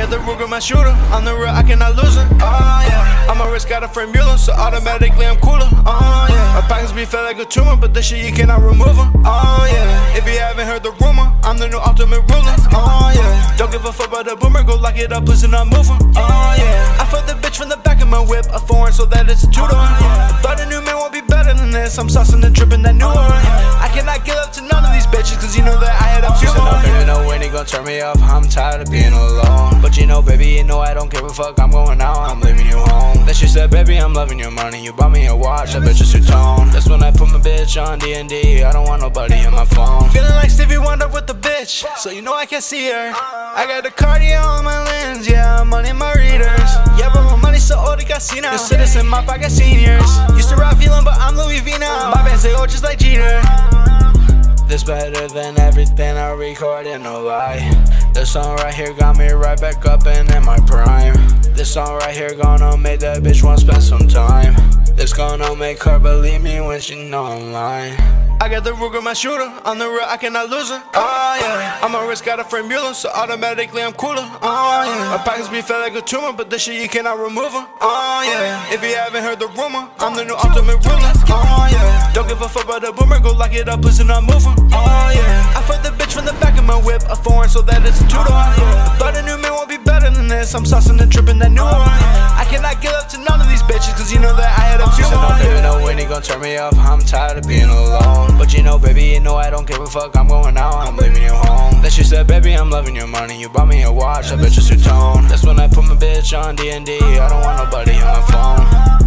got the Ruger, my shooter. On the real, I cannot lose it. Oh yeah. On my wrist got a frame Mueller, so automatically I'm cooler. Oh yeah. My pockets be felt like a tumor, but this shit you cannot remove them. Oh yeah. If you haven't heard the rumor, I'm the new ultimate ruler. Oh yeah. Don't give a fuck about the boomer, go lock it up, pussy not moving. Oh yeah. I fuck the bitch from the back of my whip, a foreign so that it's a two-door. I thought a new man won't be better than this. I'm saucing and dripping that new one. I cannot give up to none of these bitches, cause you know that I had a few more. Baby, know when he gon' turn me up, I'm tired of being alone. But you know, baby, you know I don't give a fuck, I'm going out, I'm leaving you home. Then she said, baby, I'm loving your money, you bought me a watch, I bet you're two-tone. That's when I put my bitch on D&D, I don't want nobody on my phone. Feeling like Stevie Wonder with the bitch, so you know I can't see her. I got the cardio on my lens, yeah, I'm money in my readers. Yeah, but my money's so old it got seen now. The citizen, my pocket seniors. Used to rap feeling, but I'm Louis V now. My band say, oh, just like Jeter. This better than everything I recorded, no lie. This song right here got me right back up and in my prime. This song right here gonna make that bitch wanna spend some time. This gonna make her believe me when she know I'm lying. I got the Ruger, my shooter. On the real, I cannot lose it. Oh yeah. On my wrist got a frame Mueller, so automatically I'm cooler. Oh yeah. My pockets be felt like a tumor, but this shit you cannot remove them. Oh yeah. If you haven't heard the rumor, I'm the new ultimate ruler. Oh yeah. Don't give a fuck about the boomer, go lock it up, pussy not moving. Oh yeah. I fuck the bitch from the back of my whip, a foreign so that it's a two-door. I thought a new man won't be better than this. I'm saucing and dripping that new one. I cannot give up to none of these bitches, cause you know that I had a few more. Baby, know when he gon' turn me up, I'm tired of being alone. But you know, baby, you know I don't give a fuck, I'm going out, I'm leaving you home. Then she said, baby, I'm loving your money, you bought me a watch, I bet you're two-tone. That's when I put my bitch on D&D, I don't want nobody on my phone.